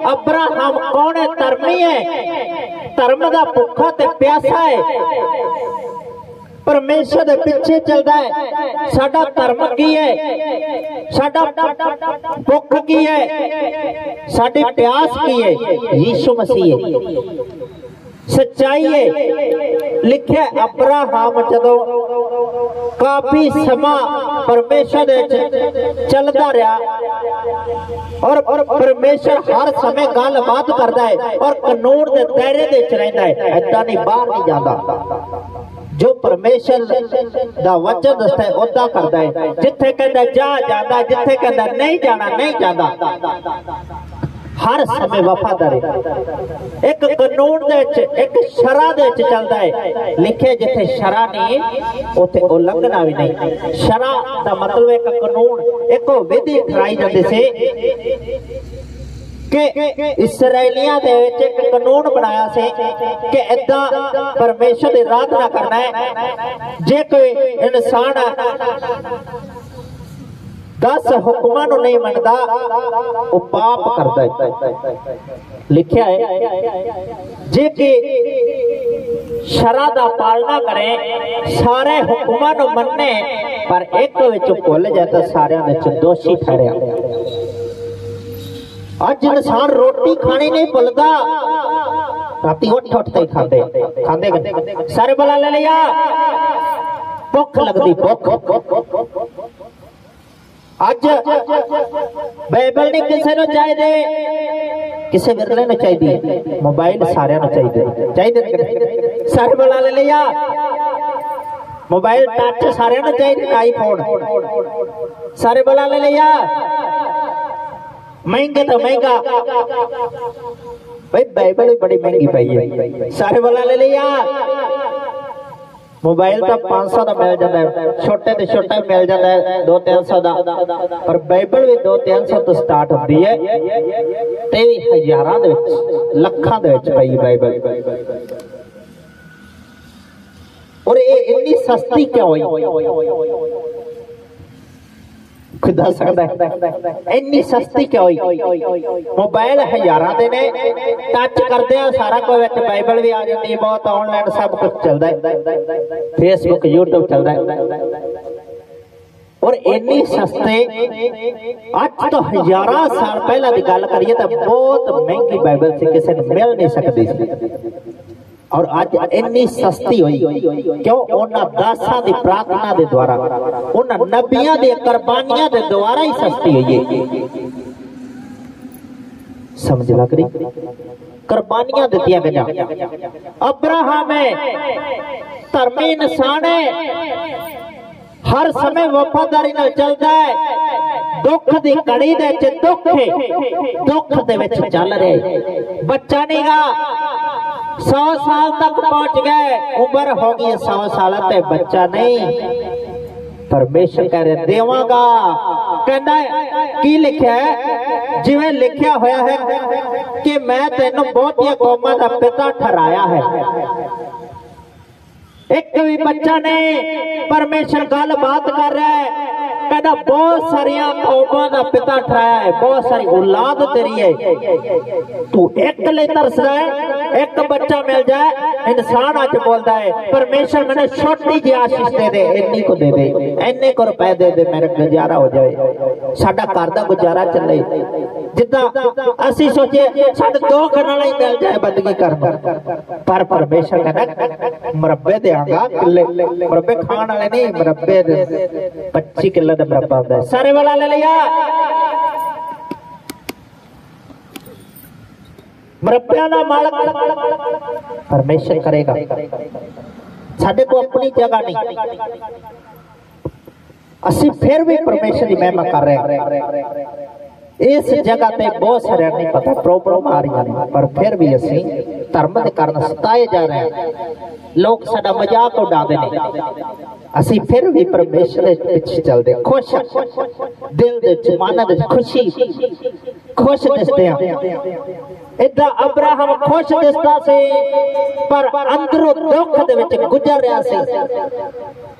Abraham कौन है? धर्मी है, धर्म का भुखा ते प्यासा है, परमेश्वर दे पिछे चलता है। साडा धर्म की है, साडा भुख की है, साडी प्यास की है? यीशु मसीह है, सच्चाई है। लिखे अब्राहम जदों काफी समा परमेश्वर दे चलता रहा और परमेश्वर हर समय गल बात करता है और कानून के दायरे दे च रहिंदा है, ऐदा नहीं बाहर नहीं जाता। जो परमेश्वर दा वचन दसदा है उदा करदा है, जिथे कहंदा जा जांदा, जिथे कहंदा नहीं जाना नहीं जांदा। हर समय वफादार है। एक कानून दे एक शरा दे चलता है। लिखे जिथे शरा नहीं उथे उल्लंघना भी नहीं। शरा दा मतलब एक कानून, एक विधि ठहराई जाती से कि इसराइलियां दे विच एक कानून बनाया से कि इदा परमेश्वर दी आराधना करना है। जे कोई इंसान 10 हुक्मां नूं नहीं मनदा वो पाप करदा है। लिखिया है जे कि शरा दा पालना करे, सारे हुक्मां नूं मन्ने पर एक विच भुल जाए तो सारियां विच दोषी ठहरिया। अज इंसान रोटी खानी नहीं भुलदा, राती उठ उठ के खांदे खांदे सारे बला ले लिया, भुख लगदी भुख। अज बाइबल नहीं किसी को चाहिए, किसी विरले को चाहिए, मोबाइल सारे चाहिए, सारे बला ले लिया। मोबाइल टच सारे चाहिए, आईफोन सारे बला ले लिया। महंगे तो महंगा भाई, बाइबल भी बड़ी महंगी पाई है, सारे बला ले लिया। मोबाइल तो 500 का मिल जाता है, छोटे तो छोटा मिल जाता है 200-300 का, पर बाइबल भी 200-300 तो स्टार्ट होती है, ते हजारां दे विच लखां दे विच पई बाइबल। और ये इतनी सस्ती क्यों हुई? खुद दस सकता है इन्नी सस्ती क्यों हुई? मोबाइल हजारां दे ने, टच करते हैं सारा कोई, बाइबल भी आ जाती है, बहुत ऑनलाइन सब कुछ चलता है, फेसबुक यूट्यूब चलता है। और इन्नी सस्ते, अज तो हजारां साल पहला की गल करिए तो बहुत महंगी बाइबल से किसी ने मिल नहीं सकती थी, और अज इन्नी सस्ती हुई क्यों? उन्हां दासां दी प्रार्थना दे द्वारा, उन्हां नबियां दी कुर्बानियां दे द्वारा ही सस्ती हुई है। समझ लग रही? कुर्बानियां दित्तियां गईयां। अब्राहम है, धर्मी इंसान है, हर समय वफादारी नाल चलदा है। दुख दी कड़ी दे विच दुख है, दुख दे विच चल रहे। बच्चा नहीं गा, 100 साल तक पहुंच गए, उम्र हो गई 100 साल ते बच्चा नहीं। परमेश्वर कह रहे देवांगा, कहना की लिखा है? जिवें लिखा होया है कि मैं तेनों बहुतियां कौमां दा पिता ठहराया है। एक भी बच्चा नहीं, परमेश्वर गल बात कर रहा है, कहना बहुत सारिया कौमां दा पिता ठहराया है, बहुत सारी औलाद तेरी है, तू एक ले तरस रहा है, एक बच्चा मिल जाए। इंसान अज बोलता है परमेश्वर मैंने छोटी जी आशीष दे दे, इन्नी को दे दे, इन्ने को रुपए दे दे, मेरा गुजारा हो जाए, साडा घर दा गुजारा चले। जिदा असी सोचे साडे 2 कनाल ही मिल जाए बंदगी करना, पर परमेश्वर कहना मुरब्बे देंगा, किले मुरब्बे खाने वाले नहीं, मुरब्बे 25 किलो का मुरब्बा होता है। सारे वाला ले लिया, मुरब्बियां दा मालिक परमेश्वर करेगा। साडे को अपनी जगह नहीं, असी फिर भी परमेश्वर की महिमा कर रहे हैं। इस जगह पे बहुत सारे नहीं पता प्रॉब्लम आ रही है, पर फिर भी असी धर्म के कारण सताए जा रहे हैं, लोग साडा मजाक उड़ाते हैं, असी फिर भी परमेश्वर के पीछे चलते खुश, दिल दे मन दे खुशी खुश दिसते हैं। इदा अब्राहम खुश दिसता से, पर अंदरों दुख दे विच गुजर रहा से।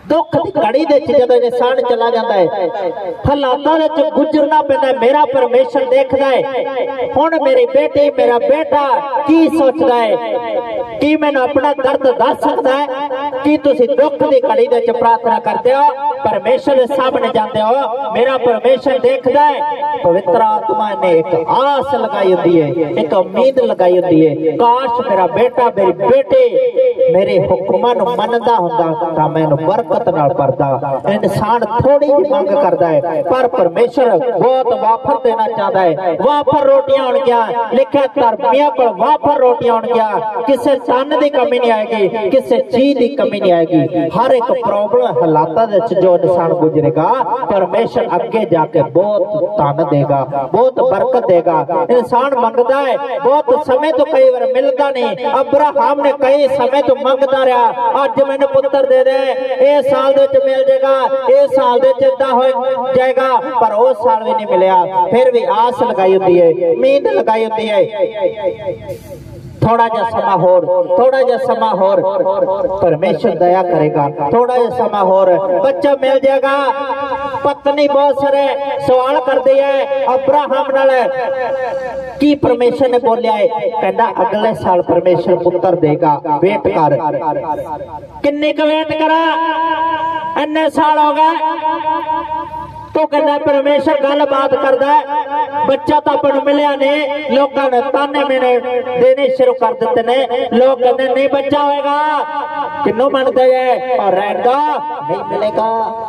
दुख की घड़ी दे जदों इंसान चला जाता है, हालातों दे गुजरना पैंदा, मेरा परमेश्वर देखदा है हुण मेरी बेटी मेरा बेटा की सोचदा है, की मैनूं अपना दर्द दस सकदा है, की तुसीं दुख की घड़ी दे प्रार्थना करते हो, परमेश्वर के सामने जाते हो, मेरा परमेश्वर देखदा है। पवित्र आत्मा ने एक आस लगाई होती है, एक उम्मीद लगाई होती है, काश मेरा बेटा मेरी बेटी मेरे हुक्मां नूं मनदा हुंदा तां मैनूं बरकत नाल भरदा। इंसान थोड़ी जी मंग करदा है पर परमेश्वर बहुत वाफर देना चाहता है। वाफर रोटियां होणगियां, लिखिया धर्मियां कोल वाफर रोटियां होणगियां, किसे धन की कमी नहीं आएगी, किसे चीज की कमी नहीं आएगी। हर एक प्रॉब्लम हालातां दे विच जो इंसान गुजरेगा परमेश्वर अगे जाके बहुत धन देगा, बहुत बरकत देगा। इंसान मंगदा है बहुत समय तो कई बार मिलता नहीं। अब्राहम ने कई समय तो मंगता रहा, अज मैनूं पुत्र दे दे, इस साल दे विच मिल जाएगा, इस साल दे विच इदां हो जाएगा, पर उस साल भी नहीं मिलिया। फिर भी आस लगाई होती है, उम्मीद लगाई होती है, थोड़ा जा समा होर, थोड़ा जा समा होर, परमेश्वर दया करेगा, थोड़ा जा समा होर, बच्चा मिल जाएगा। पत्नी बहुत सारे सवाल करती है अब्राहम नाल, की परमेश्वर ने बोलिया है, कहना अगले साल परमेश्वर पुत्र देगा, वेट कर। किन्नी क वेट करा, इन्ने साल हो गए, तो कहना परमेश्वर गल बात करदा है, बच्चा तो अपन मिलिया नहीं, लोगों ने ताने मेने देने शुरू कर देते ने, लोग कहते नहीं बच्चा होएगा, किन्नू मनते है और रहेगा नहीं मिलेगा।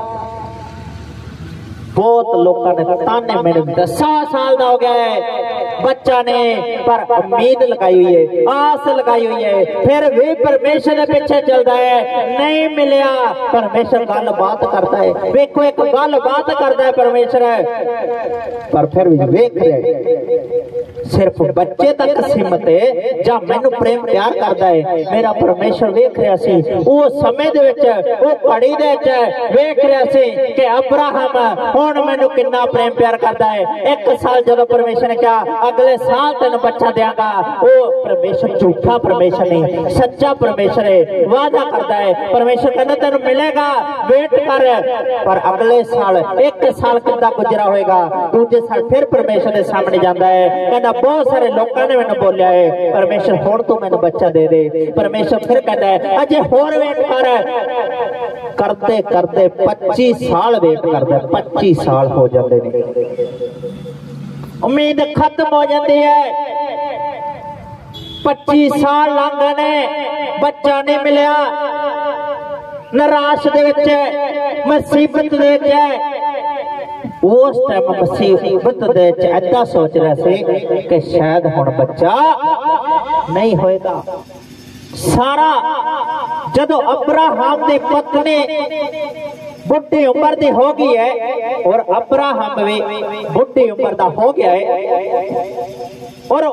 बहुत लोगों ने ताने मेने 10 साल का हो गया है बच्चा ने, पर उम्मीद लगाई हुई है, आस लगाई हुई है, फिर भी परमेश्वर के पीछे चलता है, नहीं मिलिया, परमेश्वर गल बात करता है। देखो एक गल बात करता है परमेश्वर, पर फिर भी वेख रहे सिर्फ बच्चे तक सीमित है, जा मैनू प्रेम प्यार करता है। मेरा परमेश्वर वेख रहा सी उस समय दे विच, उस घड़ी दे विच वेख रहा सी कि अब्राहम हुण मैनू कितना प्रेम प्यार करता है। 1 साल जदों परमेश्वर ने कहा अगले साल तेन बच्चा देंगा, वो परमेश्वर झूठा परमेश्वर नहीं, सच्चा परमेश्वर है, वादा करता है। परमेश्वर कहता तेन मिलेगा, वेट कर, पर अगले साल 1 साल कितना गुजरा होएगा, दूजे साल फिर परमेश्वर के सामने जाता है, कहता बहुत सारे लोगों ने मैंने बोलिया है परमेश्वर हुण तू मैनू बच्चा दे दे। परमेश्वर फिर कहता है अजे होर वेट कर, करते करते 25 साल वेट करता, 25 साल हो जाते ने, उम्मीद खत्म हो जाती है। 25 साल लंघ गए ने, बच्चा नहीं मिलिया, निराश दे विच, मुसीबत दे विच, उस टाइम मुसीबत दे विच ऐसा सोच रहा सी कि शायद हुण बच्चा नहीं होएगा। सारा जदों अब्राहम दी पत्नी बुढ़ी उम्र दी हो गई है और अब्राहम भी बुढ़ी उम्र दा हो गया है, और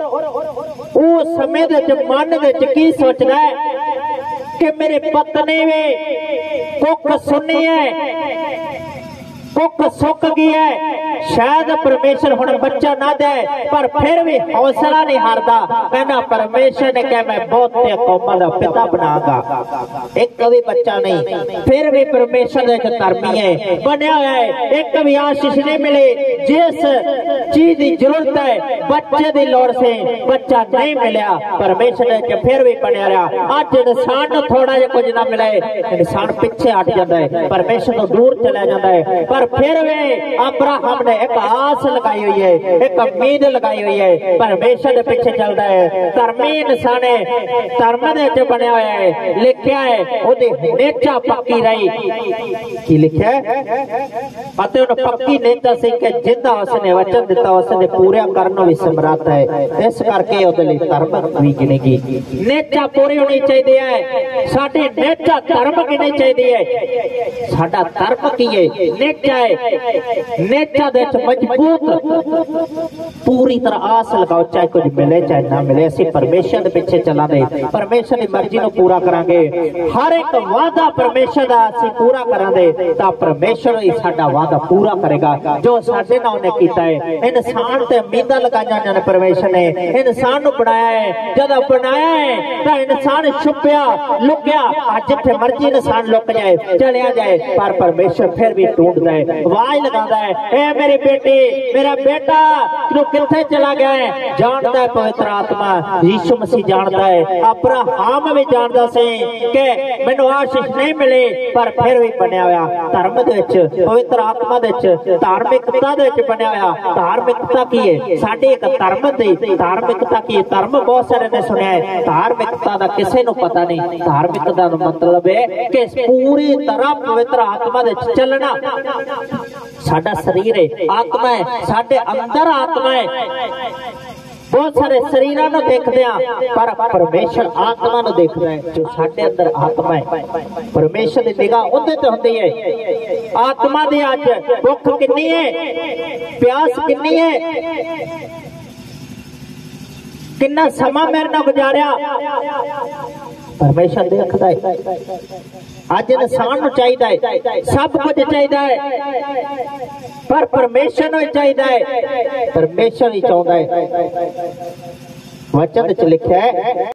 उस समय दे मन दे विच की सोचदा है कि मेरी पत्नी भी कुक सुनी है, कुक सुक गई है, शायद परमेश्वर हुण बच्चा ना दे, पर फिर भी हौसला नहीं हारदा। कहना परमेश्वर ने कहा मैं बहुते कौमां दा पिता बनागा, एक भी बच्चा नहीं, फिर भी परमेश्वर एक धर्मी है, बनया है, एक भी आशीष नहीं मिली। जिस चीज की जरूरत है बच्चे की लोड़ से बच्चा नहीं मिलिया, परमेश्वर ने फिर भी बनया रहा। अज इंसान को थोड़ा जा कुछ ना मिले, इंसान पीछे हट जाता है, परमेश्वर तो दूर चला जाता है, पर फिर भी अब्राहम ने एक आस लगाई हुई है, एक उम्मीद लगाई हुई है, परमेश्वर के पीछे चलता है। धर्मी इंसान धर्म दे बनया हुआ है, लिखा है ओदी नेचा पक्की रही, की लिखा है अते उन पक्की नेचा सी कि जिंदा उसने वचन दिता उसने पूरा करने भी समर्थ है, इस करके ओदे लई धर्म भी गिनेगी। नेचा पूरी होनी चाहिए है, साडी नेचा धर्म गिननी चाहिए है। साडा धर्म की है, नेचा है है नेचा दे मजबूत पूरी तरह आस लगाओ, चाहे कुछ मिले चाहे ना मिले, असी परमेश्वर के पीछे चला दे, परमेश्वर की मर्जी को पूरा करांगे। हर एक वादा परमेश्वर का असी पूरा करांगे तो परमेश्वर ही साडा वादा पूरा करेगा जो साडे नाल उन्हें कीता है। इंसान ते उम्मीदां लगाईयां ने परमेश्वर ने, इंसान नूं बनाया है, जब बनाया है तो इंसान छुपया लुकिया, जिथे मर्जी इंसान लुक जाए चलिया जाए, पर परमेश्वर फिर भी ढूंढता है, आवाज लगाता है, ए मेरी बेटी मेरा बेटा तू किथे चला गया है। जानता है पवित्र आत्मा यीशु मसीह जानता है, अब्राहम भी जानता से कि मैनू आशीष नहीं मिली, पर फिर भी बनया होया धर्म दे विच, पवित्र आत्मा दे विच, धार्मिकता दे विच बनया होया। धार्मिकता की है साडी एक धर्म दी धार्मिकता की, धर्म बहुत सारे ने सुनिया है, धार्मिकता दा किसे नू पता नहीं। धार्मिकता दा मतलब है कि पूरी तरह पवित्र आत्मा दे विच चलना। साडा शरीर है आत्मा है, साडे अंदर आत्मा है। बहुत सारे शरीरां नूं देखदे आ, पर परमेश्वर आत्मा नूं देखदा है जो साडे अंदर आत्मा है। परमेश्वर दी निगाह उहदे ते हुंदी है। आत्मा दी अज भुख कितनी है, प्यास कितनी है, कितना समा मेरे नाल गुजारिया, परमेश्वर देखदा है। अज इंसान नूं चाहीदा है सब कुछ चाहीदा है, पर परमेश्वर नूं चाहीदा है, परमेश्वर ही चाहुंदा है। वचन च लिखिया है